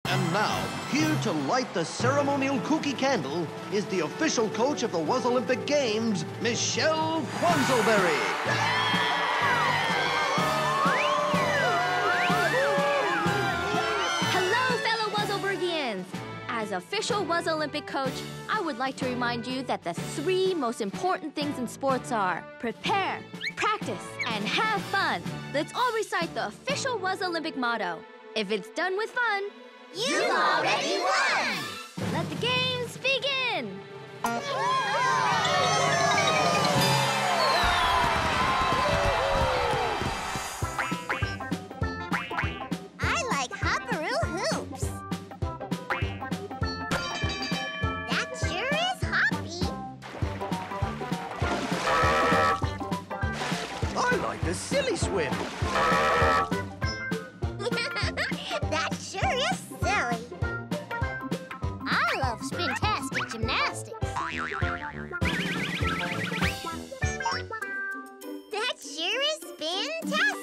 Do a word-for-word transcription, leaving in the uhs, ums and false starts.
And now, here to light the ceremonial kooky candle is the official coach of the Wuzz Olympic Games, Michelle Kwanzleberry. Hello, fellow Wuzzlebergians. As official Wuzz Olympic coach, I would like to remind you that the three most important things in sports are prepare, practice, and have fun. Let's all recite the official Wuzz Olympic motto. If it's done with fun, you've already won! Let the games begin! I like hopperoo hoops. That sure is hoppy. I like the silly swim. That sure is silly. I love spintastic gymnastics. That sure is fantastic.